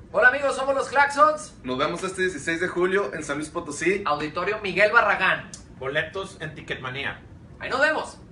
Hola amigos, somos los Claxons. Nos vemos este 16 de julio en San Luis Potosí. Auditorio Miguel Barragán. Boletos en Ticketmanía. Ahí nos vemos.